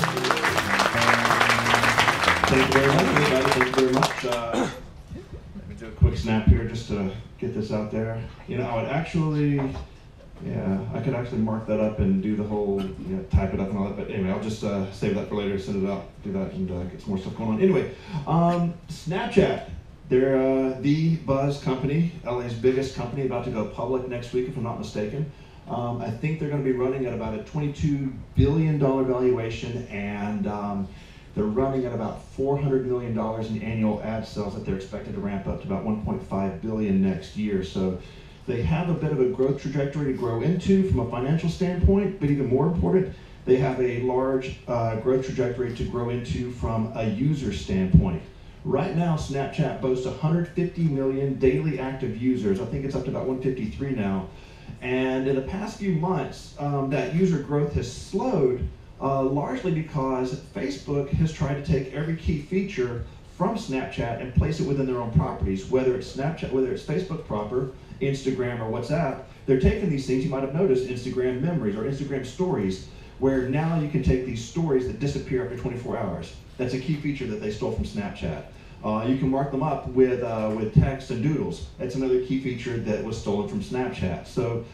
Thank you very much, everybody. Thank you very much. Let me do a quick snap here just to get this out there. You know, I would actually, I could actually mark that up and do the whole, type it up and all that. But anyway, I'll just save that for later, send it out, do that, and get some more stuff going on. Anyway, Snapchat. They're the buzz company, LA's biggest company, about to go public next week, if I'm not mistaken. I think they're going to be running at about a $22 billion valuation, and they're running at about $400 million in annual ad sales that they're expected to ramp up to about $1.5 billion next year. So they have a bit of a growth trajectory to grow into from a financial standpoint, but even more important, they have a large growth trajectory to grow into from a user standpoint. Right now, Snapchat boasts 150 million daily active users. I think it's up to about 153 now. And in the past few months, that user growth has slowed, largely because Facebook has tried to take every key feature from Snapchat and place it within their own properties, whether it's Snapchat, whether it's Facebook proper, Instagram, or WhatsApp. They're taking these things, you might have noticed, Instagram memories or Instagram stories, where now you can take these stories that disappear after 24 hours. That's a key feature that they stole from Snapchat. You can mark them up with text and doodles. That's another key feature that was stolen from Snapchat. So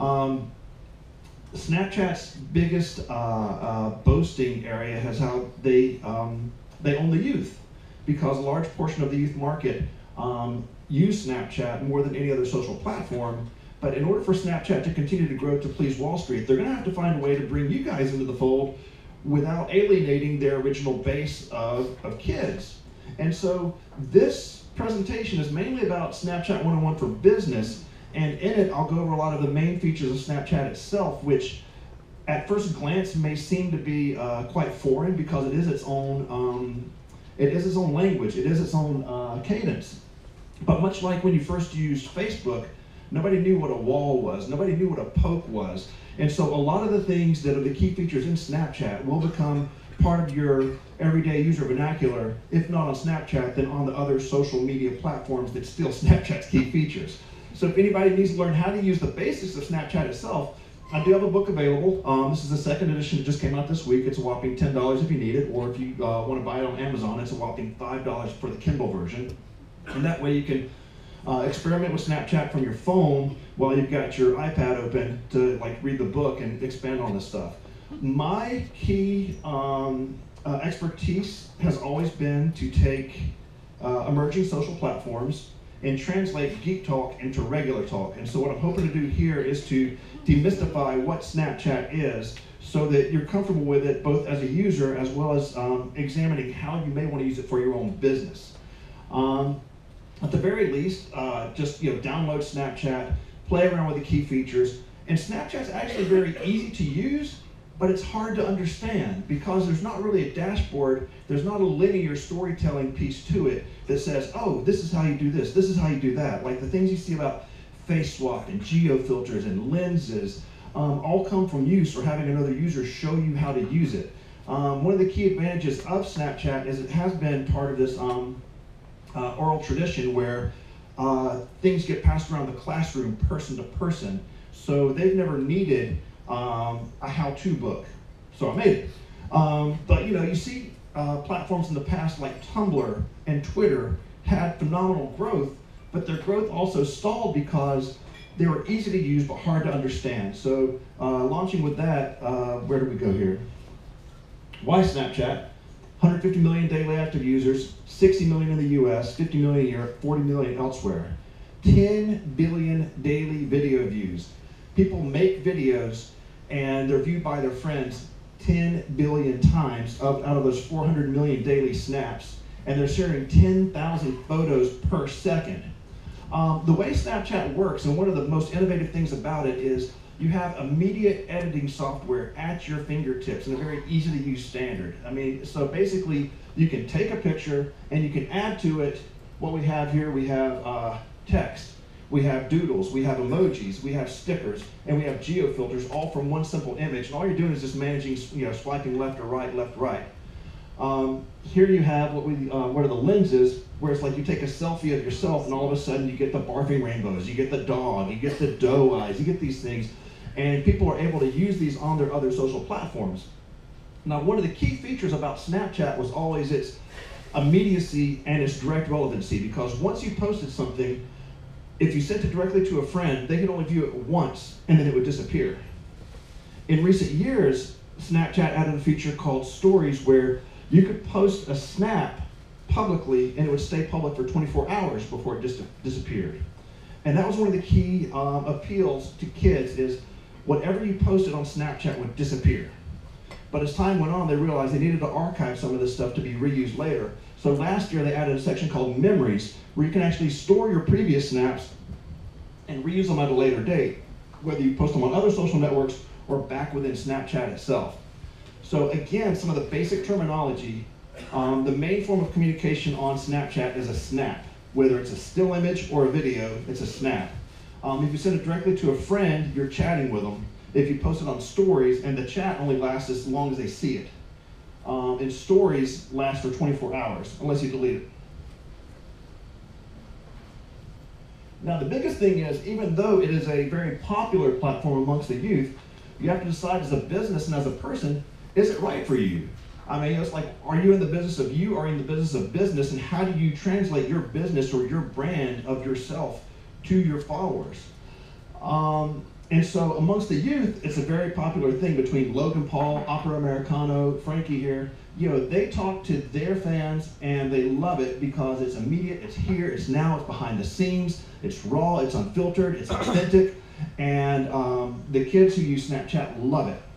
Snapchat's biggest boasting area is how they own the youth, because a large portion of the youth market use Snapchat more than any other social platform. But in order for Snapchat to continue to grow to please Wall Street, they're going to have to find a way to bring you guys into the fold without alienating their original base of kids. And so this presentation is mainly about Snapchat 101 for business, and in it I'll go over a lot of the main features of Snapchat itself, which at first glance may seem to be quite foreign, because it is its own language, it is its own cadence. But much like when you first used Facebook, nobody knew what a wall was, nobody knew what a poke was. And so a lot of the things that are the key features in Snapchat will become part of your everyday user vernacular, if not on Snapchat, then on the other social media platforms that steal Snapchat's key features. So if anybody needs to learn how to use the basics of Snapchat itself, I do have a book available. This is the second edition. It just came out this week. It's a whopping $10 if you need it, or if you want to buy it on Amazon, it's a whopping $5 for the Kindle version. And that way you can experiment with Snapchat from your phone while you've got your iPad open to read the book and expand on this stuff. My key expertise has always been to take emerging social platforms and translate geek talk into regular talk. And so what I'm hoping to do here is to demystify what Snapchat is, so that you're comfortable with it both as a user as well as examining how you may want to use it for your own business. At the very least, just download Snapchat, play around with the key features, and Snapchat's actually very easy to use, but it's hard to understand because there's not really a dashboard, there's not a linear storytelling piece to it that says, oh, this is how you do this is how you do that. Like the things you see about face swap and geo filters and lenses all come from use or having another user show you how to use it. One of the key advantages of Snapchat is it has been part of this oral tradition where things get passed around the classroom person to person. So they've never needed a how-to book. So I made it. But you see platforms in the past like Tumblr and Twitter had phenomenal growth, but their growth also stalled because they were easy to use but hard to understand. So launching with that, where do we go here? Why Snapchat? 150 million daily active users, 60 million in the US, 50 million in Europe, 40 million elsewhere. 10 billion daily video views. People make videos and they're viewed by their friends 10 billion times out of those 400 million daily snaps, and they're sharing 10,000 photos per second. The way Snapchat works, and one of the most innovative things about it, is you have immediate editing software at your fingertips in a very easy to use standard. So basically you can take a picture and you can add to it what we have here. We have text, we have doodles, we have emojis, we have stickers, and we have geo filters, all from one simple image. And all you're doing is just managing, swiping left or right, left, right. Here you have what are the lenses, where it's like you take a selfie of yourself and all of a sudden you get the barfing rainbows, you get the dog, you get the doe eyes, you get these things. And people are able to use these on their other social platforms. Now, one of the key features about Snapchat was always its immediacy and its direct relevancy, because once you posted something, if you sent it directly to a friend, they could only view it once and then it would disappear. In recent years, Snapchat added a feature called Stories, where you could post a snap publicly and it would stay public for 24 hours before it disappeared. And that was one of the key appeals to kids, is whatever you posted on Snapchat would disappear. But as time went on, they realized they needed to archive some of this stuff to be reused later. So last year they added a section called Memories, where you can actually store your previous snaps and reuse them at a later date, whether you post them on other social networks or back within Snapchat itself. So again, some of the basic terminology. The main form of communication on Snapchat is a snap. Whether it's a still image or a video, it's a snap. If you send it directly to a friend, you're chatting with them. If you post it on Stories, and the chat only lasts as long as they see it. And Stories last for 24 hours, unless you delete it. Now, the biggest thing is, even though it is a very popular platform amongst the youth, you have to decide as a business and as a person, is it right for you? I mean, it's like, are you in the business of you, or are you in the business of business, and how do you translate your business or your brand of yourself to your followers? And so amongst the youth, it's a very popular thing between Logan Paul, Opera Americano, Frankie here. You know, they talk to their fans and they love it because it's immediate, it's here, it's now, it's behind the scenes, it's raw, it's unfiltered, it's authentic, and the kids who use Snapchat love it.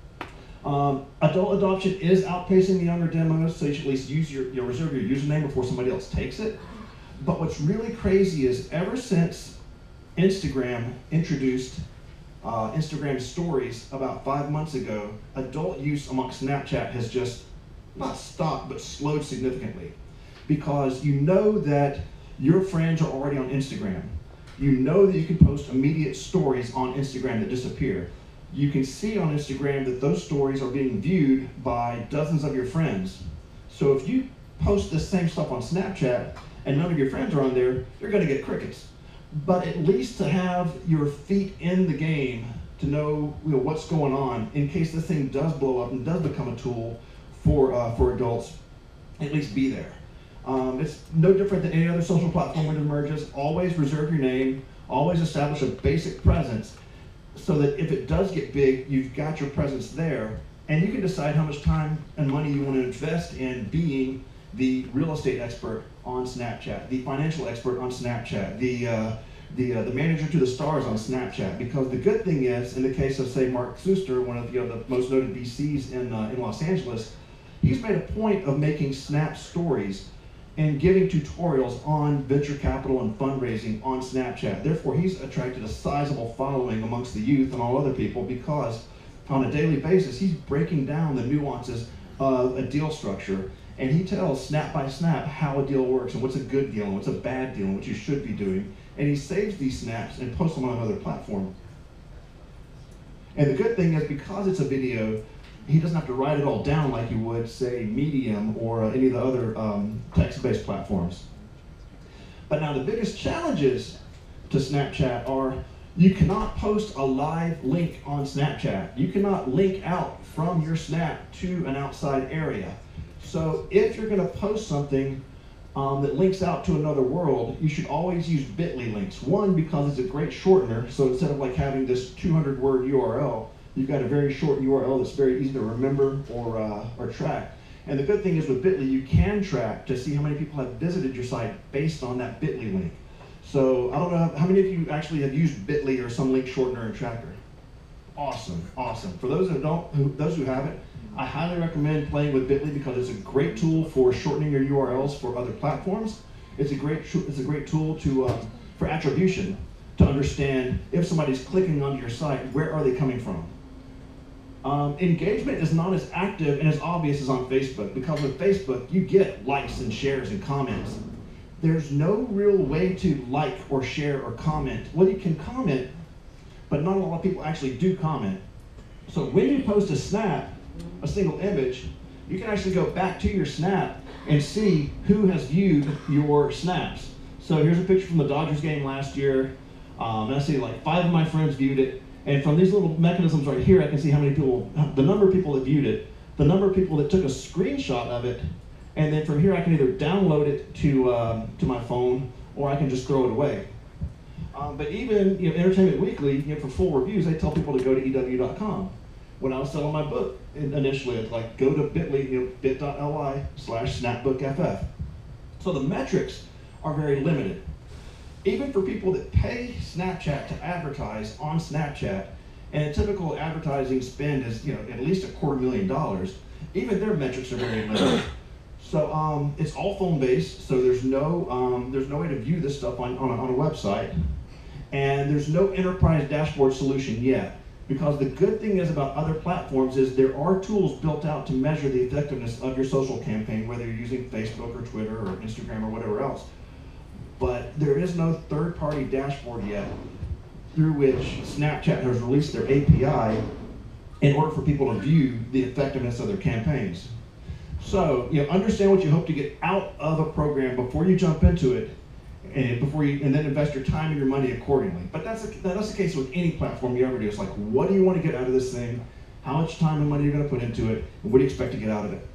Adult adoption is outpacing the younger demos, so you should at least use reserve your username before somebody else takes it. But what's really crazy is, ever since Instagram introduced Instagram Stories about 5 months ago, adult use amongst Snapchat has just not stopped, but slowed significantly. Because you know that your friends are already on Instagram. You know that you can post immediate stories on Instagram that disappear. You can see on Instagram that those stories are being viewed by dozens of your friends. So if you post the same stuff on Snapchat and none of your friends are on there, you're going to get crickets. But at least to have your feet in the game, to know, what's going on in case this thing does blow up and does become a tool for adults, at least be there. It's no different than any other social platform when it emerges. Always reserve your name, always establish a basic presence, so that if it does get big, you've got your presence there, and you can decide how much time and money you want to invest in being the real estate expert on Snapchat, the financial expert on Snapchat, the manager to the stars on Snapchat. Because the good thing is, in the case of, say, Mark Suster, one of the most noted VCs in Los Angeles, he's made a point of making Snap Stories and giving tutorials on venture capital and fundraising on Snapchat. Therefore, he's attracted a sizable following amongst the youth and all other people, because on a daily basis, he's breaking down the nuances of a deal structure. And he tells snap by snap how a deal works and what's a good deal and what's a bad deal and what you should be doing. And he saves these snaps and posts them on another platform. And the good thing is, because it's a video, he doesn't have to write it all down like you would, say, Medium or any of the other text-based platforms. But now the biggest challenges to Snapchat are, you cannot post a live link on Snapchat. You cannot link out from your snap to an outside area. So if you're going to post something that links out to another world, you should always use bit.ly links. One, because it's a great shortener, so instead of like having this 200-word URL, you've got a very short URL that's very easy to remember or track. And the good thing is, with bit.ly, you can track to see how many people have visited your site based on that bit.ly link. So I don't know how many of you actually have used bit.ly or some link shortener and tracker. Awesome, awesome. For those those who haven't, I highly recommend playing with bit.ly, because it's a great tool for shortening your URLs for other platforms. It's a great tool for attribution, to understand if somebody's clicking onto your site, where are they coming from? Engagement is not as active and as obvious as on Facebook, because with Facebook, you get likes and shares and comments. There's no real way to like or share or comment. Well, you can comment, but not a lot of people actually do comment. So when you post a snap, a single image, you can actually go back to your snap and see who has viewed your snaps. So here's a picture from the Dodgers game last year, and I see like 5 of my friends viewed it. And from these little mechanisms right here, I can see how many people, the number of people that viewed it, the number of people that took a screenshot of it, and then from here I can either download it to my phone, or I can just throw it away. But even Entertainment Weekly, for full reviews, they tell people to go to EW.com. When I was selling my book initially, it's like go to bit.ly, bit.ly/snapbookff. So the metrics are very limited. Even for people that pay Snapchat to advertise on Snapchat, and a typical advertising spend is at least $250,000, even their metrics are very limited. So it's all phone based, so there's no way to view this stuff on a website, and there's no enterprise dashboard solution yet. Because the good thing is about other platforms is there are tools built out to measure the effectiveness of your social campaign, whether you're using Facebook or Twitter or Instagram or whatever else. But there is no third-party dashboard yet through which Snapchat has released their API in order for people to view the effectiveness of their campaigns. So, understand what you hope to get out of a program before you jump into it, and then invest your time and your money accordingly. But that's the case with any platform you ever do. It's like, what do you want to get out of this thing? How much time and money you're going to put into it, and what do you expect to get out of it?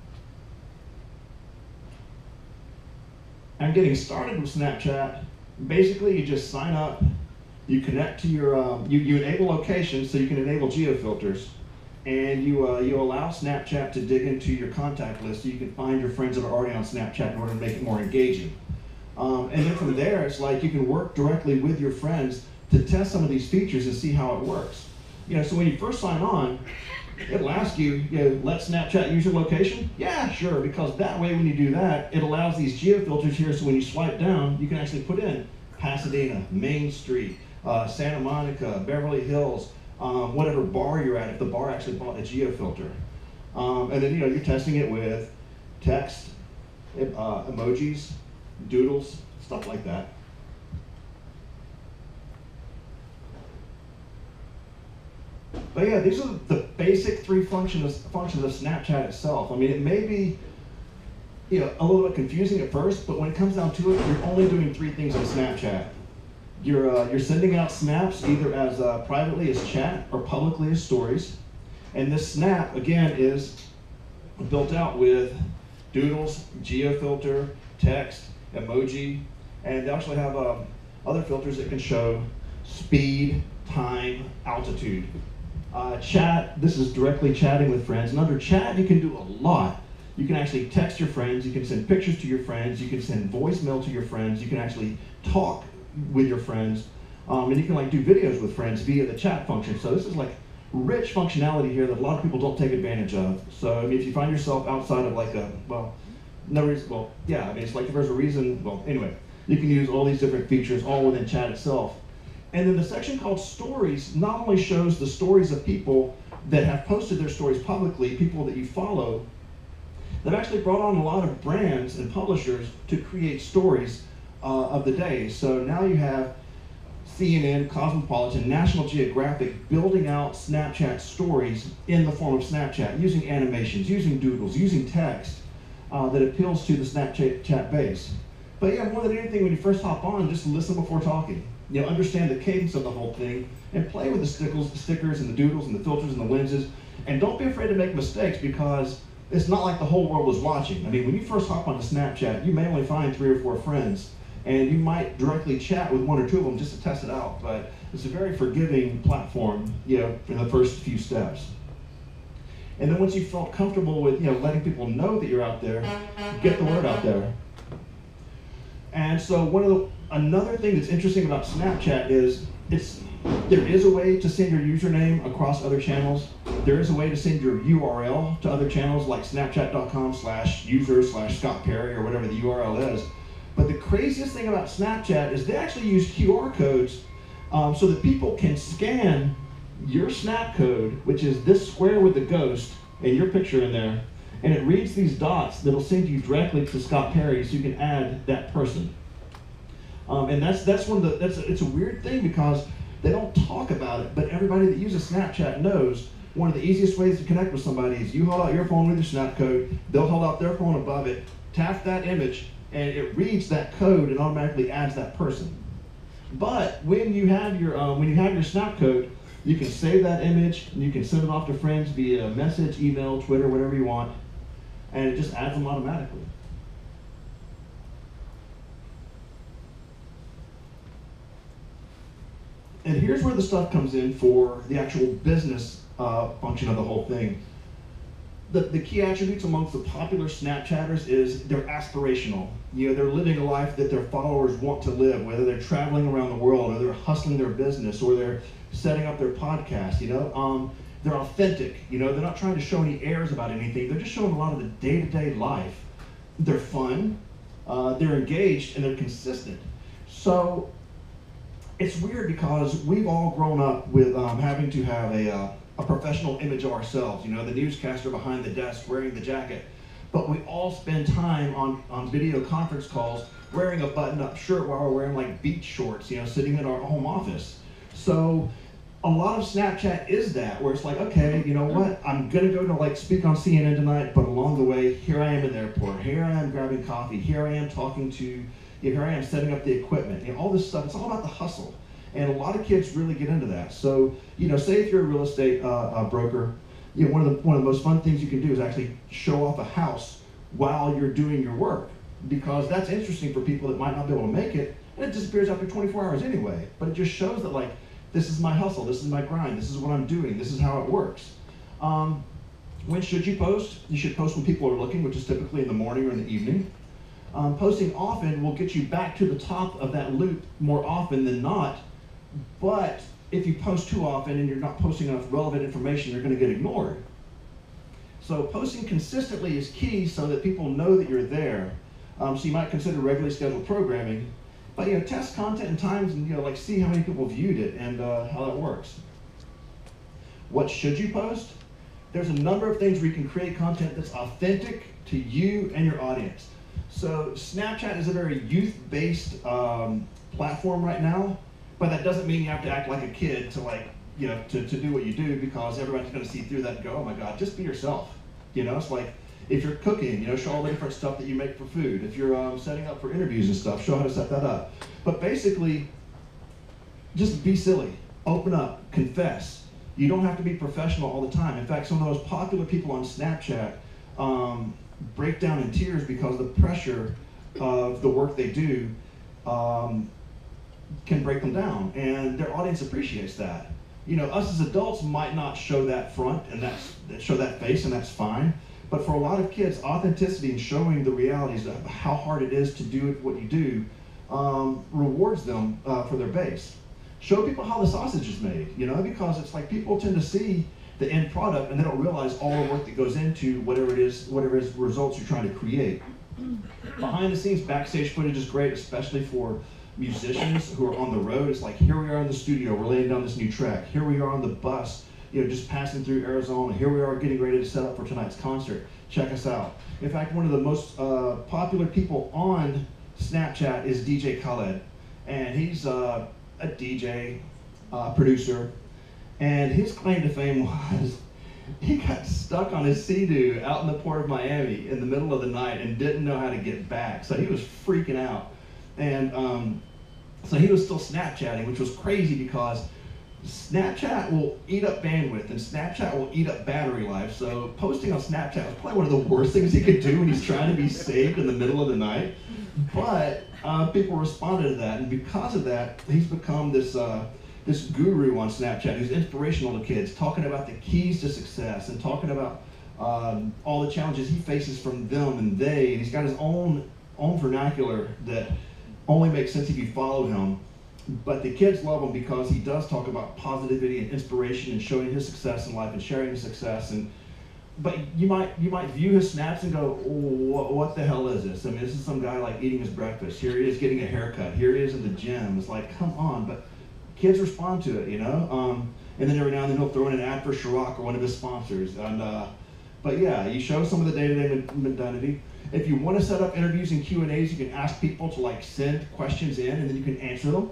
And getting started with Snapchat, basically you just sign up, you connect to your, you enable locations so you can enable geo-filters, and you allow Snapchat to dig into your contact list so you can find your friends that are already on Snapchat in order to make it more engaging. And then from there, it's like you can work directly with your friends to test some of these features and see how it works. So when you first sign on, it'll ask you, let Snapchat use your location? Yeah, sure, because that way when you do that, it allows these geo-filters here, so when you swipe down, you can actually put in Pasadena, Main Street, Santa Monica, Beverly Hills, whatever bar you're at, if the bar actually bought a geo-filter. And then you're testing it with text, emojis, doodles, stuff like that. But yeah, these are the basic three functions of Snapchat itself. I mean, it may be a little bit confusing at first, but when it comes down to it, you're only doing three things on Snapchat. You're sending out snaps either as privately as chat or publicly as stories. And this snap, again, is built out with doodles, geo-filter, text, emoji, and they actually have other filters that can show speed, time, altitude. Chat, this is directly chatting with friends, and under chat you can do a lot. You can actually text your friends, you can send pictures to your friends, you can send voicemail to your friends, you can actually talk with your friends, and you can do videos with friends via the chat function. So this is rich functionality here that a lot of people don't take advantage of. So I mean, if you find yourself outside of it's like if there's a reason, anyway, you can use all these different features all within chat itself. And then the section called Stories not only shows the stories of people that have posted their stories publicly, people that you follow, they've actually brought on a lot of brands and publishers to create stories of the day. So now you have CNN, Cosmopolitan, National Geographic building out Snapchat stories in the form of Snapchat, using animations, using doodles, using text that appeals to the Snapchat base. But yeah, more than anything, when you first hop on, just listen before talking. Understand the cadence of the whole thing, and play with the stickers and the doodles and the filters and the lenses. And don't be afraid to make mistakes, because it's not like the whole world is watching. I mean, when you first hop onto Snapchat, you may only find 3 or 4 friends, and you might directly chat with 1 or 2 of them just to test it out. But it's a very forgiving platform, in the first few steps. And then once you felt comfortable with, letting people know that you're out there, get the word out there. And so another thing that's interesting about Snapchat is there is a way to send your username across other channels. There is a way to send your URL to other channels like snapchat.com/user/Scott Perry or whatever the URL is. But the craziest thing about Snapchat is they actually use QR codes so that people can scan your snap code, which is this square with the ghost and your picture in there, and it reads these dots that'll send you directly to Scott Perry so you can add that person. And it's a weird thing because they don't talk about it, but everybody that uses Snapchat knows one of the easiest ways to connect with somebody is you hold out your phone with your snap code, they'll hold out their phone above it, tap that image, and it reads that code and automatically adds that person. But when you have your snap code, You can save that image, and you can send it off to friends via message, email, Twitter, whatever you want, and it just adds them automatically. And here's where the stuff comes in for the actual business function of the whole thing. The key attributes amongst the popular Snapchatters is they're aspirational. You know, they're living a life that their followers want to live, whether they're traveling around the world, or they're hustling their business, or they're setting up their podcast, you know. They're authentic, you know, they're not trying to show any airs about anything. They're just showing a lot of the day-to-day life. They're fun, they're engaged, and they're consistent. So it's weird because we've all grown up with having to have a professional image of ourselves, you know, the newscaster behind the desk wearing the jacket. But we all spend time on video conference calls wearing a button-up shirt while we're wearing like beach shorts, you know, sitting in our home office. So a lot of Snapchat is that, where it's like, okay, you know what, I'm gonna go to like speak on CNN tonight, but along the way, here I am in the airport, here I am grabbing coffee, here I am talking to, here I am setting up the equipment, you know, all this stuff. It's all about the hustle. And a lot of kids really get into that. So, you know, say if you're a real estate broker, you know, one of the most fun things you can do is actually show off a house while you're doing your work, because that's interesting for people that might not be able to make it, and it disappears after 24 hours anyway. But it just shows that, like, this is my hustle, this is my grind, this is what I'm doing, this is how it works. When should you post? You should post when people are looking, which is typically in the morning or in the evening. Posting often will get you back to the top of that loop more often than not. But if you post too often and you're not posting enough relevant information, you're going to get ignored. So posting consistently is key so that people know that you're there. So you might consider regularly scheduled programming, but you know, test content and times, and you know, like see how many people viewed it and how that works. What should you post? There's a number of things where you can create content that's authentic to you and your audience. So Snapchat is a very youth-based platform right now. But that doesn't mean you have to act like a kid to, like, you know, to do what you do, because everybody's going to see through that and go, oh my God, just be yourself. You know, it's like if you're cooking, you know, show all the different stuff that you make for food. If you're setting up for interviews and stuff, show how to set that up. But basically, just be silly, open up, confess. You don't have to be professional all the time. In fact, some of the most popular people on Snapchat break down in tears because the pressure of the work they do can break them down, and their audience appreciates that. You know, us as adults might not show that front and show that face, and that's fine. But for a lot of kids, authenticity and showing the realities of how hard it is to do what you do rewards them for their base. Show people how the sausage is made, you know, because it's like people tend to see the end product and they don't realize all the work that goes into whatever is results you're trying to create. Behind the scenes, backstage footage is great, especially for musicians who are on the road. It's like, here we are in the studio, we're laying down this new track. Here we are on the bus, you know, just passing through Arizona. Here we are getting ready to set up for tonight's concert. Check us out. In fact, one of the most popular people on Snapchat is DJ Khaled. And he's a DJ, producer. And his claim to fame was he got stuck on his Sea-Doo out in the port of Miami in the middle of the night and didn't know how to get back. So he was freaking out. And so he was still Snapchatting, which was crazy because Snapchat will eat up bandwidth and Snapchat will eat up battery life. So posting on Snapchat was probably one of the worst things he could do when he's trying to be saved in the middle of the night. But people responded to that, and because of that, he's become this this guru on Snapchat who's inspirational to kids, talking about the keys to success and talking about all the challenges he faces from them and they. And he's got his own vernacular that only makes sense if you follow him. But the kids love him because he does talk about positivity and inspiration and showing his success in life and sharing his success. But you might view his snaps and go, oh, what the hell is this? I mean, this is some guy like eating his breakfast. Here he is getting a haircut. Here he is in the gym. It's like, come on. But kids respond to it, you know? And then every now and then he'll throw in an ad for Ciroc or one of his sponsors. But yeah, you show some of the day-to-day mundanity. If you want to set up interviews and Q&As, you can ask people to like send questions in and then you can answer them.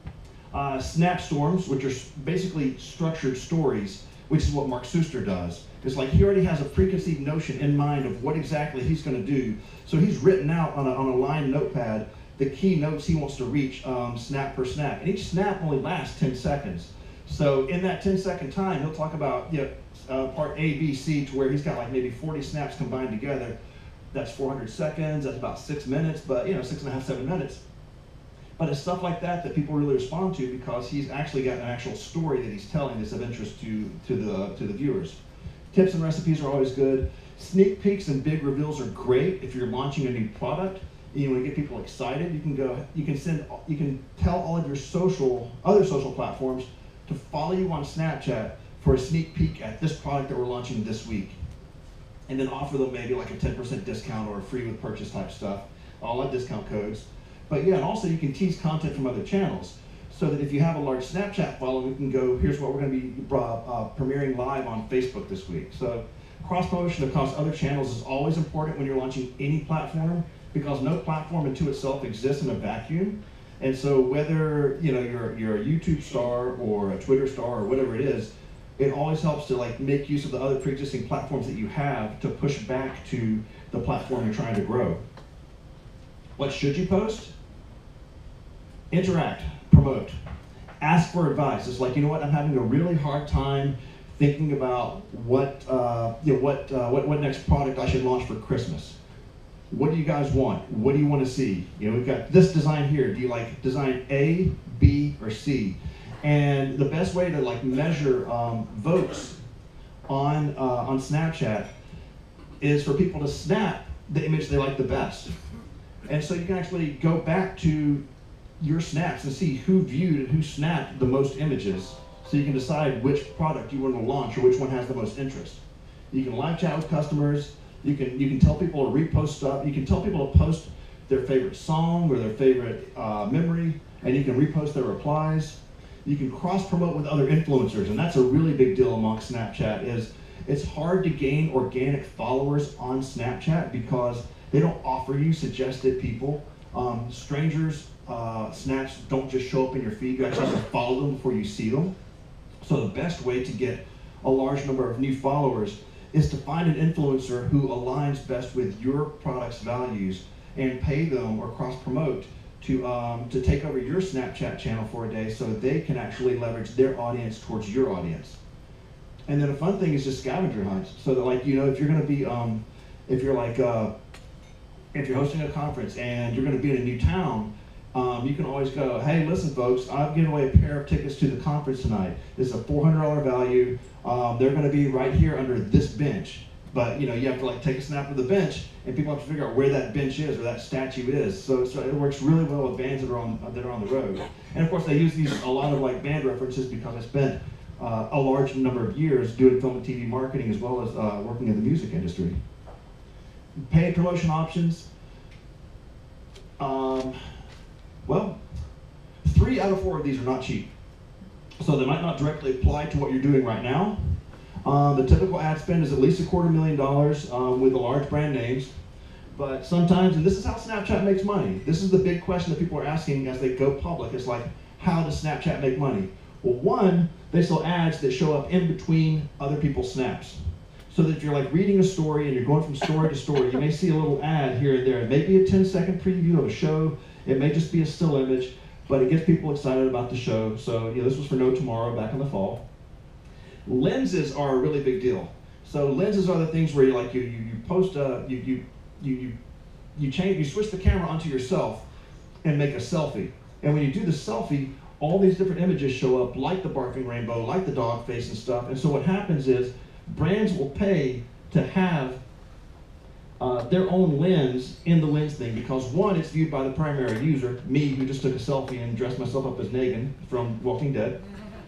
Snap storms, which are basically structured stories, which is what Mark Suster does. It's like he already has a preconceived notion in mind of what exactly he's going to do. So he's written out on a lined notepad the key notes he wants to reach snap per snap. And each snap only lasts 10 seconds. So in that 10-second time, he'll talk about part A, B, C, to where he's got like maybe 40 snaps combined together. That's 400 seconds. That's about 6 minutes, but 6.5, 7 minutes. But it's stuff like that that people really respond to because he's actually got an actual story that he's telling that's of interest to the viewers. Tips and recipes are always good. Sneak peeks and big reveals are great if you're launching a new product. You want to get people excited. You can tell all of your other social platforms to follow you on Snapchat for a sneak peek at this product that we're launching this week, and then offer them maybe like a 10% discount or a free with purchase type stuff. All that discount codes. But yeah, and also you can tease content from other channels, so that if you have a large Snapchat following, we can go, here's what we're going to be premiering live on Facebook this week. So cross-promotion across other channels is always important when you're launching any platform, because no platform into itself exists in a vacuum. And so whether you're a YouTube star or a Twitter star or whatever it is, it always helps to like make use of the other pre-existing platforms that you have to push back to the platform you're trying to grow. What should you post? Interact, promote, ask for advice. It's like, you know what, I'm having a really hard time thinking about what next product I should launch for Christmas. What do you guys want? What do you want to see? We've got this design here. Do you like design A, B, or C? And the best way to like measure votes on Snapchat is for people to snap the image they like the best. And so you can actually go back to your snaps and see who viewed and who snapped the most images, so you can decide which product you want to launch or which one has the most interest. You can live chat with customers. You can tell people to repost stuff. You can tell people to post their favorite song or their favorite memory, and you can repost their replies. You can cross-promote with other influencers, and that's a really big deal among Snapchat. It's hard to gain organic followers on Snapchat because they don't offer you suggested people. Strangers' snaps don't just show up in your feed. You actually have to follow them before you see them. So the best way to get a large number of new followers is to find an influencer who aligns best with your product's values and pay them or cross-promote to take over your Snapchat channel for a day so they can actually leverage their audience towards your audience. And then a fun thing is just scavenger hunts. So that if you're going to be, if you're hosting a conference and you're going to be in a new town, you can always go, hey, listen, folks, I'm giving away a pair of tickets to the conference tonight. This is a $400 value. They're going to be right here under this bench. But you have to take a snap of the bench, and people have to figure out where that bench is or that statue is. So it works really well with bands that are on the road. And of course, they use a lot of band references because I spent a large number of years doing film and TV marketing as well as working in the music industry. Paid promotion options. Well, 3 out of 4 of these are not cheap. So they might not directly apply to what you're doing right now. The typical ad spend is at least $250,000 with the large brand names. But sometimes, and this is how Snapchat makes money. This is the big question that people are asking as they go public. It's like, how does Snapchat make money? Well, one, they sell ads that show up in between other people's snaps. So that if you're reading a story and you're going from story to story, you may see a little ad here and there. It may be a 10-second preview of a show. It may just be a still image, but it gets people excited about the show. So this was for No Tomorrow back in the fall. Lenses are a really big deal. So lenses are the things where you post you switch the camera onto yourself and make a selfie. And when you do the selfie, all these different images show up, like the barking rainbow, like the dog face and stuff. And so what happens is brands will pay to have their own lens in the lens thing, because one, it's viewed by the primary user, me who just took a selfie and dressed myself up as Negan from Walking Dead,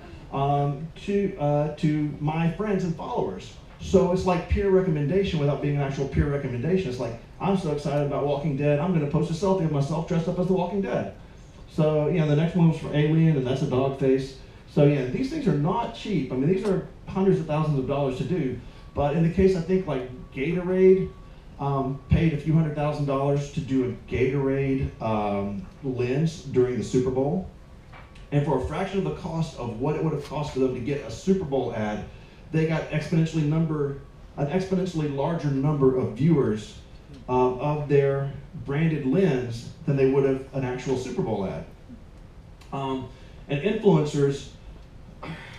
to my friends and followers. So it's like peer recommendation without being an actual peer recommendation. It's like, I'm so excited about Walking Dead, I'm going to post a selfie of myself dressed up as The Walking Dead. So the next one was for Alien, and that's a dog face. So these things are not cheap. I mean, these are hundreds of thousands of dollars to do. But in the case, I think Gatorade paid a few $100,000 to do a Gatorade lens during the Super Bowl. And for a fraction of the cost of what it would have cost for them to get a Super Bowl ad, they got an exponentially larger number of viewers of their branded lens than they would have an actual Super Bowl ad. And influencers,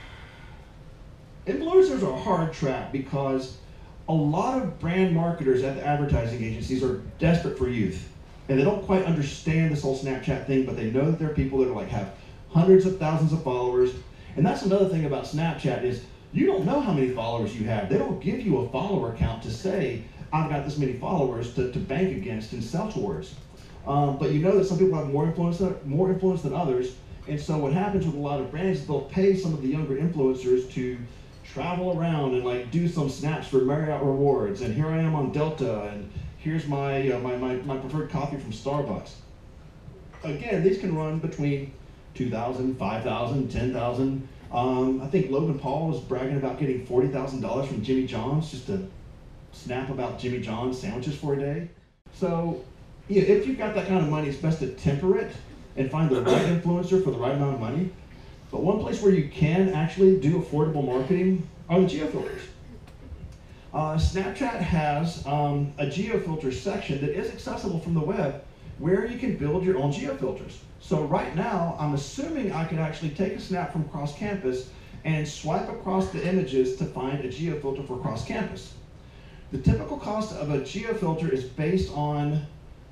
influencers are a hard trap because a lot of brand marketers at the advertising agencies are desperate for youth. And they don't quite understand this whole Snapchat thing, but they know that there are people that are like have hundreds of thousands of followers. And that's another thing about Snapchat is you don't know how many followers you have. They don't give you a follower count to say, I've got this many followers to bank against and sell towards. But you know that some people have more influence than others. And so what happens with a lot of brands is they'll pay some of the younger influencers to travel around and like do some snaps for Marriott Rewards. And here I am on Delta, and here's my my preferred coffee from Starbucks. Again, these can run between $2,000, $5,000, $10,000. I think Logan Paul was bragging about getting $40,000 from Jimmy John's just to snap about Jimmy John's sandwiches for a day. So, yeah, if you've got that kind of money, it's best to temper it and find the right influencer for the right amount of money. But one place where you can actually do affordable marketing are the geofilters. Snapchat has a geofilter section that is accessible from the web where you can build your own geofilters. So right now, I'm assuming I could actually take a snap from cross campus and swipe across the images to find a geofilter for cross campus. The typical cost of a geofilter is based on,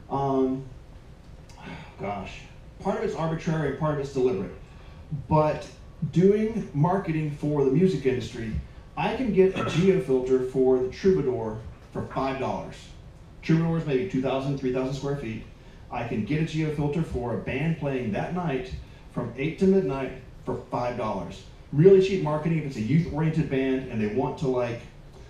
part of it's arbitrary and part of it's deliberate. But doing marketing for the music industry, I can get a geofilter for the Troubadour for $5. Troubadour is maybe 2,000, 3,000 square feet. I can get a geofilter for a band playing that night from 8 to midnight for $5. Really cheap marketing if it's a youth-oriented band and they want to like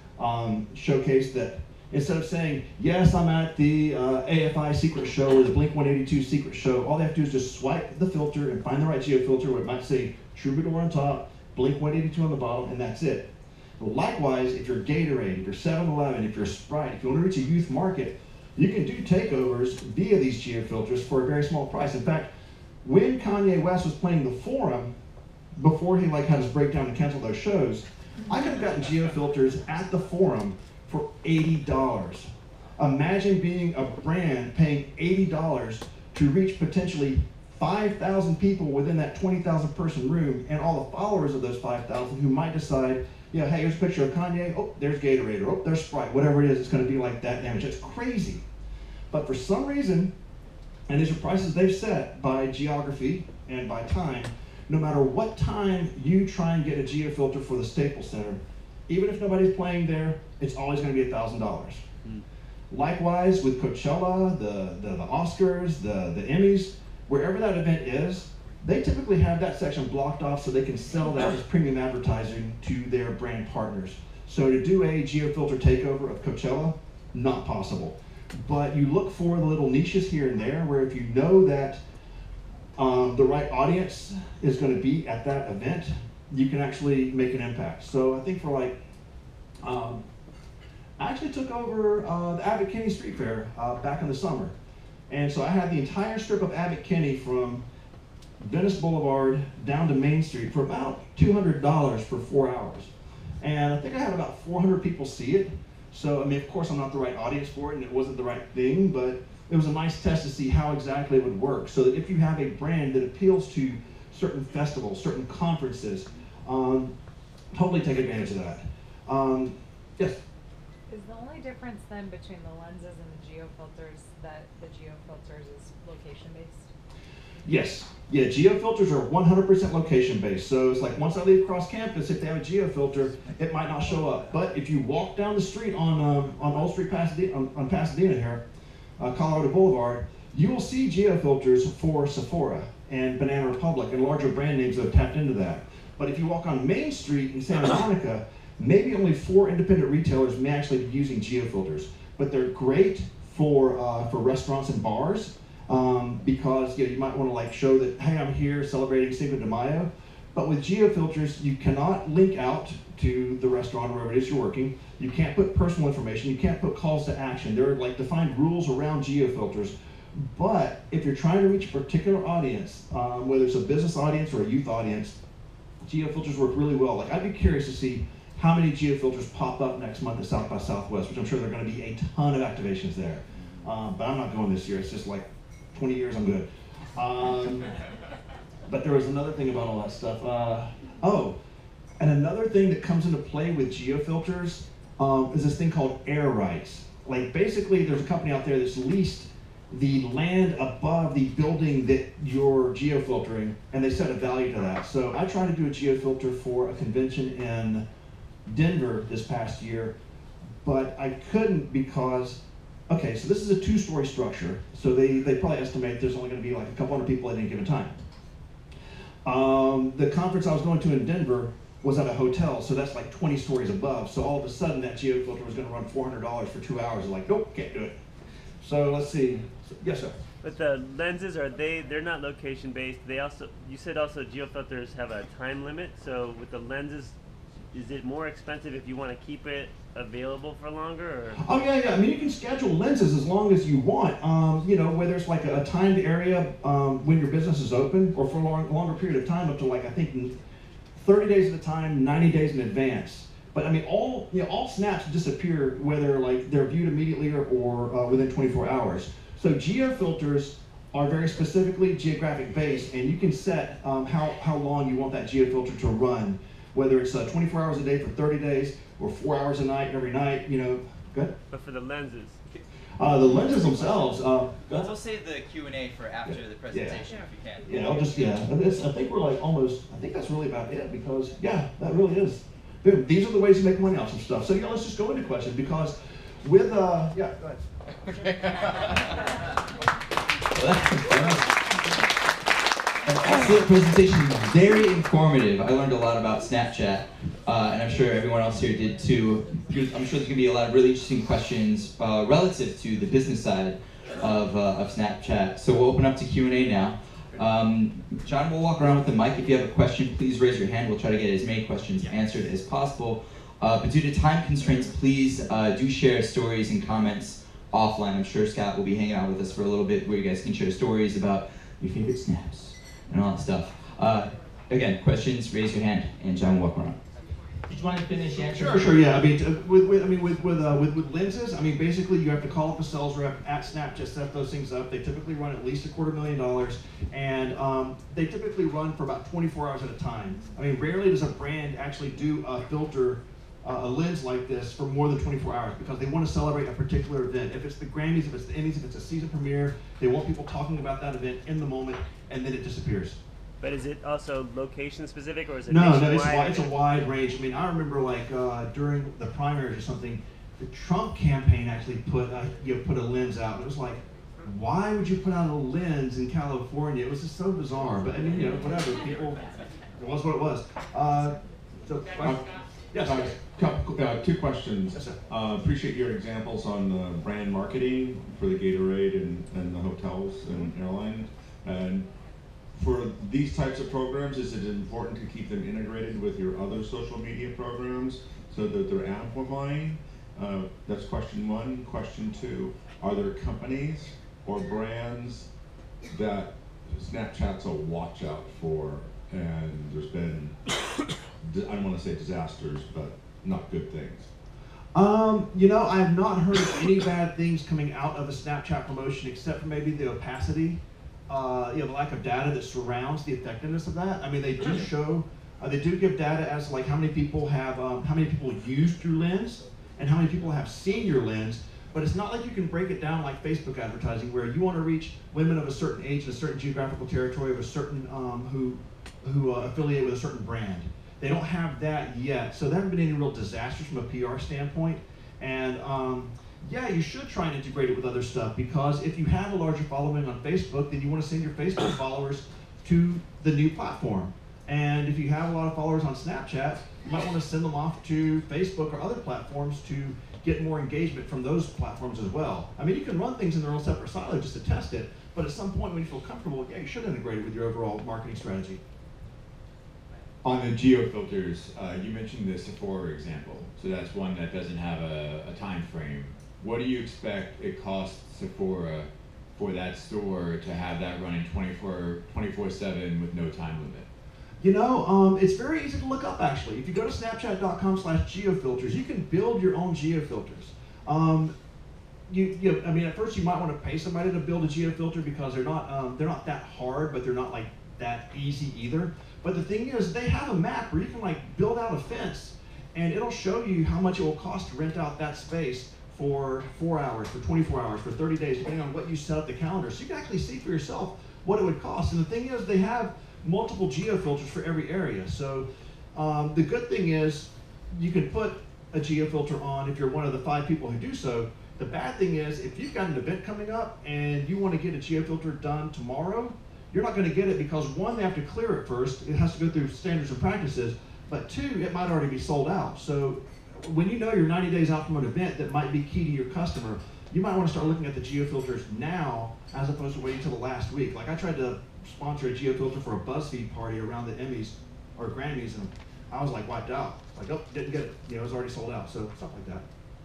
showcase that instead of saying, yes, I'm at the AFI secret show or the Blink-182 secret show, all they have to do is just swipe the filter and find the right geofilter where it might say Troubadour on top, Blink-182 on the bottom, and that's it. But likewise, if you're Gatorade, if you're 7-Eleven, if you're Sprite, if you want to reach a youth market, you can do takeovers via these geofilters for a very small price. In fact, when Kanye West was playing the Forum, before he like had his breakdown and canceled those shows, I could have gotten geofilters at the Forum for $80. Imagine being a brand paying $80 to reach potentially 5,000 people within that 20,000 person room and all the followers of those 5,000 who might decide, yeah, hey, here's a picture of Kanye, oh, there's Gatorade, or oh, there's Sprite, whatever it is, it's going to be like that damage. It's crazy. But for some reason, and these are prices they've set by geography and by time, no matter what time you try and get a geofilter for the Staples Center, even if nobody's playing there, it's always going to be $1,000. Likewise with Coachella, the Oscars, the Emmys, wherever that event is, they typically have that section blocked off so they can sell that as premium advertising to their brand partners. So to do a geofilter takeover of Coachella, not possible. But you look for the little niches here and there where if you know that the right audience is going to be at that event, you can actually make an impact. So I think for like, I actually took over the Abbott Kinney Street Fair back in the summer. And so I had the entire strip of Abbott Kinney from Venice Boulevard down to Main Street for about $200 for 4 hours. And I think I had about 400 people see it. So, I mean, of course I'm not the right audience for it and it wasn't the right thing, but it was a nice test to see how exactly it would work. So that if you have a brand that appeals to certain festivals, certain conferences, totally take advantage of that. Yes? Is the only difference then between the lenses and the geofilters that the geofilters is location-based? Yes. Yeah, geofilters are 100% location-based. So it's like once I leave cross campus, if they have a geofilter, it might not show up. But if you walk down the street on Old Street, Pasadena, on Pasadena here, Colorado Boulevard, you will see geofilters for Sephora and Banana Republic and larger brand names that have tapped into that. But if you walk on Main Street in Santa Monica, maybe only 4 independent retailers may actually be using geofilters. But they're great for restaurants and bars. Because you might want to like show that, hey, I'm here celebrating Cinco de Mayo. But with geofilters, you cannot link out to the restaurant or wherever it is you're working. You can't put personal information. You can't put calls to action. There are like defined rules around geofilters. But if you're trying to reach a particular audience, whether it's a business audience or a youth audience, geofilters work really well. Like I'd be curious to see how many geofilters pop up next month at South by Southwest, which I'm sure there are going to be a ton of activations there. But I'm not going this year. It's just like 20 years, I'm good. But there was another thing about all that stuff. And another thing that comes into play with geofilters is this thing called air rights. Like basically there's a company out there that's leased the land above the building that you're geofiltering, and they set a value to that. So I tried to do a geofilter for a convention in Denver this past year, but I couldn't because, okay, so this is a 2-story structure, so they probably estimate there's only going to be like a couple hundred people at any given time. The conference I was going to in Denver was at a hotel, so that's like 20 stories above, so all of a sudden that geofilter was going to run $400 for 2 hours. Like, nope, can't do it. So let's see. Yes, sir. But the lenses, they're not location based. They also, you said also geofilters have a time limit. So with the lenses, is it more expensive if you want to keep it available for longer? Or? Oh yeah. I mean, you can schedule lenses as long as you want. You know, whether it's like a timed area when your business is open, or for a longer period of time, up to like I think 30 days at a time, 90 days in advance. But I mean, all snaps disappear whether like they're viewed immediately or within 24 hours. So geofilters are very specifically geographic based, and you can set how long you want that geofilter to run, whether it's 24 hours a day for 30 days or 4 hours a night every night. You know, good. But for the lenses. The lenses themselves. We'll save the Q&A for after the presentation if you can. Yeah, I'll just I think we're like almost. I think that's really about it because that really is. Boom. These are the ways you make money off some stuff. So let's just go into questions because with go ahead. An excellent presentation, very informative. I learned a lot about Snapchat, and I'm sure everyone else here did too. I'm sure there's going to be a lot of really interesting questions relative to the business side of Snapchat. So we'll open up to Q&A now. John will walk around with the mic. If you have a question, please raise your hand. We'll try to get as many questions answered as possible. But due to time constraints, please do share stories and comments offline. I'm sure Scott will be hanging out with us for a little bit where you guys can share stories about your favorite snaps and all that stuff. Again, questions, raise your hand, and John will walk around. Did you want to finish answering? Sure, yeah. I mean, with lenses, I mean, basically you have to call up a sales rep at Snapchat, set those things up. They typically run at least $250,000, and they typically run for about 24 hours at a time. I mean, rarely does a brand actually do a filter, a lens like this for more than 24 hours because they want to celebrate a particular event. If it's the Grammys, if it's the Emmys, if it's a season premiere, they want people talking about that event in the moment, and then it disappears. But is it also location specific, or is it No, nationwide? it's a wide range. I mean, I remember like during the primaries or something, the Trump campaign actually put a lens out. It was like, why would you put out a lens in California? It was just so bizarre. But I mean, whatever. People, it was what it was. Yes. Two questions. Yes, sir. Appreciate your examples on brand marketing for the Gatorade and the hotels and airlines. And for these types of programs, is it important to keep them integrated with your other social media programs so that they're amplifying? That's question one. Question two, are there companies or brands that Snapchat's a watch out for, and there's been, I don't want to say disasters, but not good things? I have not heard of any bad things coming out of a Snapchat promotion except for maybe the opacity, the lack of data that surrounds the effectiveness of that. I mean, they do show, they do give data as to like how many people used your lens and how many people have seen your lens, but it's not like you can break it down like Facebook advertising where you want to reach women of a certain age in a certain geographical territory of a certain, who affiliate with a certain brand. They don't have that yet, so there haven't been any real disasters from a PR standpoint. And you should try and integrate it with other stuff because if you have a larger following on Facebook, then you want to send your Facebook followers to the new platform. And if you have a lot of followers on Snapchat, you might want to send them off to Facebook or other platforms to get more engagement from those platforms as well. I mean, you can run things in their own separate silo just to test it, but at some point when you feel comfortable, you should integrate it with your overall marketing strategy. On the geofilters, you mentioned the Sephora example. So that's one that doesn't have a time frame. What do you expect it costs Sephora for that store to have that running 24/7 with no time limit? It's very easy to look up actually. If you go to snapchat.com/geofilters, you can build your own geofilters. At first you might want to pay somebody to build a geofilter because they're not that hard, but they're not like that easy either. But the thing is, they have a map where you can like build out a fence, and it'll show you how much it will cost to rent out that space for 4 hours, for 24 hours, for 30 days, depending on what you set up the calendar. So you can actually see for yourself what it would cost. And the thing is, they have multiple geo-filters for every area. So the good thing is, you can put a geo-filter on if you're one of the 5 people who do so. The bad thing is, if you've got an event coming up and you want to get a geo-filter done tomorrow, you're not going to get it because 1, they have to clear it first. It has to go through standards and practices. But 2, it might already be sold out. So when you know you're 90 days out from an event that might be key to your customer, you might want to start looking at the geo-filters now as opposed to waiting until the last week. Like I tried to sponsor a geo-filter for a BuzzFeed party around the Emmys or Grammys, and I was like wiped out. Like, oh, didn't get it. It was already sold out. So stuff like that.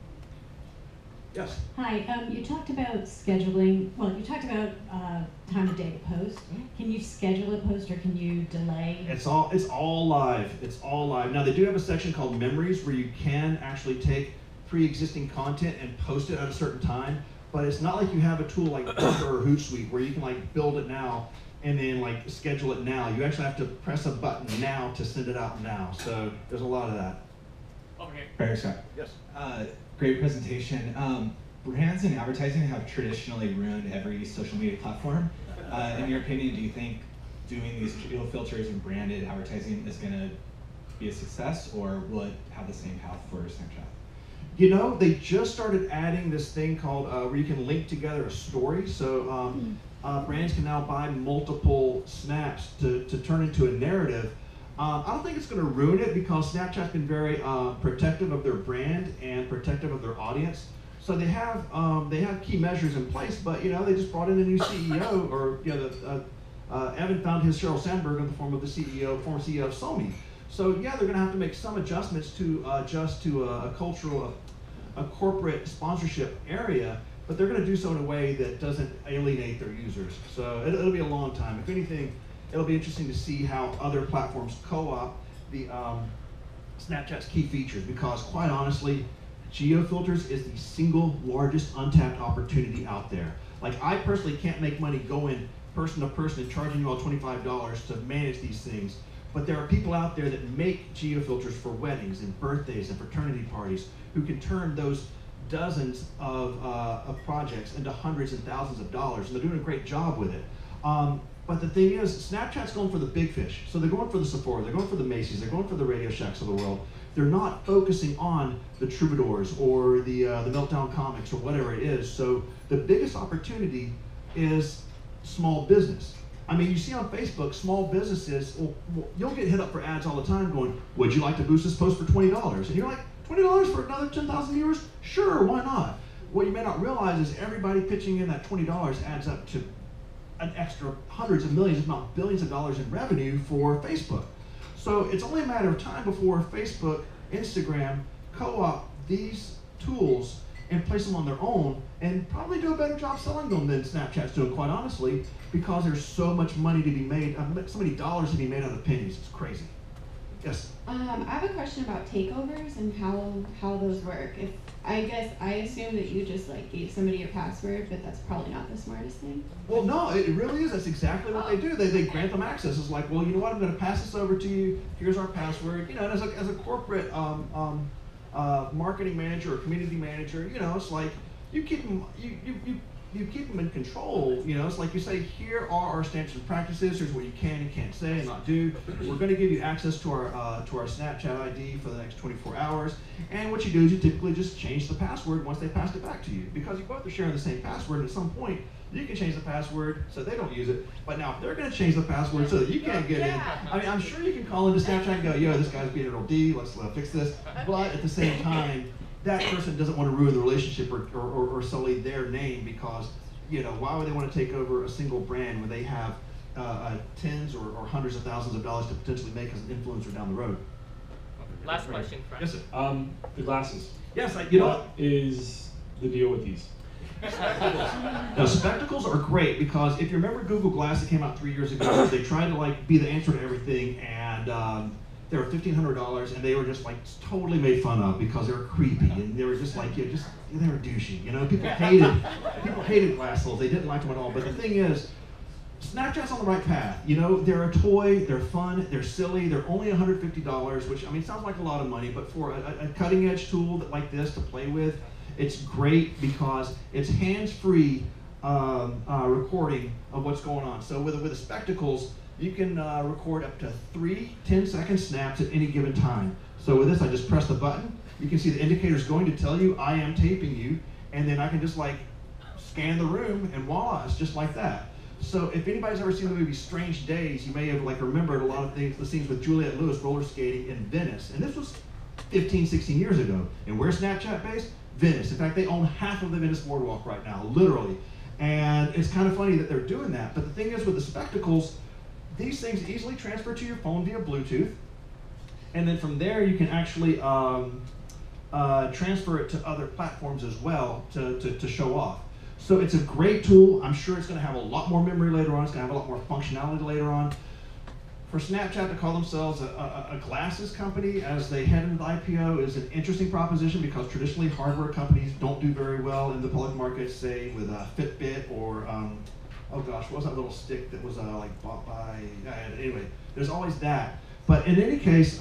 Yes. Hi, you talked about scheduling, well, you talked about time of day to post. Can you schedule a post or can you delay? It's all live. It's all live. Now they do have a section called memories where you can actually take pre-existing content and post it at a certain time, but it's not like you have a tool like Buffer or Hootsuite where you can like build it now and then like schedule it now. You actually have to press a button now to send it out now. So there's a lot of that. Okay. Barry Scott. Yes. Great presentation. Brands and advertising have traditionally ruined every social media platform. In your opinion, do you think doing these geo filters and branded advertising is going to be a success, or will it have the same path for Snapchat? You know, they just started adding this thing called where you can link together a story. So brands can now buy multiple snaps to turn into a narrative. I don't think it's going to ruin it because Snapchat's been very protective of their brand and protective of their audience. So they have key measures in place, but they just brought in a new CEO, or Evan found his Sheryl Sandberg in the form of the former CEO of Sony. So yeah, they're going to have to make some adjustments to adjust to a corporate sponsorship area, but they're going to do so in a way that doesn't alienate their users. So it'll be a long time. If anything, it'll be interesting to see how other platforms co-opt the Snapchat's key features, because quite honestly, geo-filters is the single largest untapped opportunity out there. Like I personally can't make money going person to person and charging you all $25 to manage these things, but there are people out there that make geo-filters for weddings and birthdays and fraternity parties who can turn those dozens of projects into hundreds and thousands of dollars, and they're doing a great job with it. But the thing is, Snapchat's going for the big fish. So they're going for the Sephora, they're going for the Macy's, they're going for the Radio Shacks of the world. They're not focusing on the Troubadours or the Meltdown Comics or whatever it is. So the biggest opportunity is small business. I mean, you see on Facebook, small businesses, you'll get hit up for ads all the time going, would you like to boost this post for $20? And you're like, $20 for another 10,000 viewers? Sure, why not? What you may not realize is everybody pitching in that $20 adds up to an extra hundreds of millions, if not billions of dollars in revenue for Facebook. So it's only a matter of time before Facebook, Instagram co-opt these tools and place them on their own and probably do a better job selling them than Snapchat's doing, quite honestly, because there's so much money to be made, so many dollars to be made out of pennies. It's crazy. Yes? I have a question about takeovers and how those work. I assume that you just like gave somebody your password, but that's probably not the smartest thing. Well, no, it really is. That's exactly what they do. They grant them access. It's like, well, you know what? I'm going to pass this over to you. Here's our password. And as a corporate marketing manager or community manager, it's like you keep them. You keep them in control. It's like you say, here are our standards and practices. Here's what you can and can't say and not do. We're going to give you access to our Snapchat ID for the next 24 hours. And what you do is you typically just change the password once they passed it back to you, because you both are sharing the same password. And at some point, you can change the password so they don't use it. But now, if they're going to change the password so that you can't get in, I mean, I'm sure you can call into Snapchat and go, yo, this guy's being a real D. Let's fix this. But at the same time, that person doesn't want to ruin the relationship or sully their name, because why would they want to take over a single brand when they have tens or hundreds of thousands of dollars to potentially make as an influencer down the road? Last question, Frank. Yes, sir. The glasses. Yes, what is the deal with these? Now, spectacles are great, because if you remember Google Glass that came out 3 years ago, they tried to be the answer to everything, and they were $1,500, and they were just totally made fun of because they were creepy, and they were just they were douchey. People hated glass holes. They didn't like them at all. But the thing is, Snapchat's on the right path. You know, they're a toy, they're fun, they're silly, they're only $150, which, I mean, sounds like a lot of money, but for a cutting edge tool like this to play with, it's great because it's hands-free recording of what's going on. So with the Spectacles, you can record up to 3 10-second snaps at any given time. So with this, I just press the button. You can see the indicator's going to tell you, I am taping you, and then I can just like scan the room, and voila, it's just like that. So if anybody's ever seen the movie Strange Days, you may have like remembered a lot of things, the scenes with Juliette Lewis roller skating in Venice. And this was 15, 16 years ago. And where's Snapchat based? Venice. In fact, they own half of the Venice boardwalk right now, literally. And it's kind of funny that they're doing that. But the thing is with the Spectacles, these things easily transfer to your phone via Bluetooth. And then from there, you can actually transfer it to other platforms as well to show off. So it's a great tool. I'm sure it's going to have a lot more memory later on. It's going to have a lot more functionality later on. For Snapchat to call themselves a glasses company as they head into the IPO is an interesting proposition because traditionally hardware companies don't do very well in the public market, say with Fitbit or, oh gosh, what was that little stick that was like bought by, anyway, there's always that. But in any case,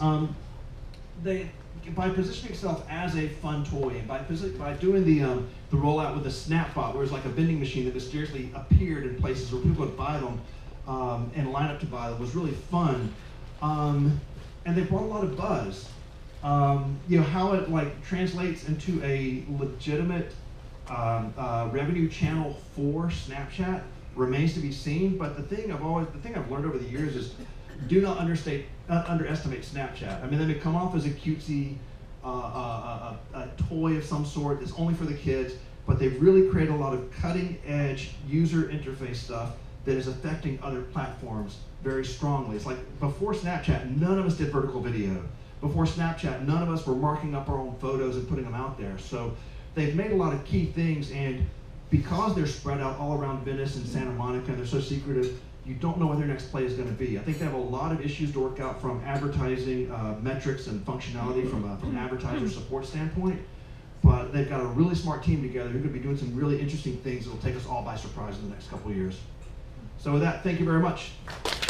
by positioning itself as a fun toy and by doing the rollout with the Snapbot, where it's like a vending machine that mysteriously appeared in places where people would buy them and line up to buy them, was really fun. And they brought a lot of buzz. You know, how it like translates into a legitimate revenue channel for Snapchat remains to be seen. But the thing I've learned over the years is do not underestimate Snapchat. I mean, they may come off as a cutesy a toy of some sort that's only for the kids, but they've really created a lot of cutting edge user interface stuff that is affecting other platforms very strongly. It's like before Snapchat, none of us did vertical video. Before Snapchat, none of us were marking up our own photos and putting them out there. So they've made a lot of key things, and because they're spread out all around Venice and Santa Monica and they're so secretive, you don't know what their next play is going to be. I think they have a lot of issues to work out from advertising metrics and functionality from an advertiser support standpoint. But they've got a really smart team together who could be doing some really interesting things that will take us all by surprise in the next couple of years. So with that, thank you very much.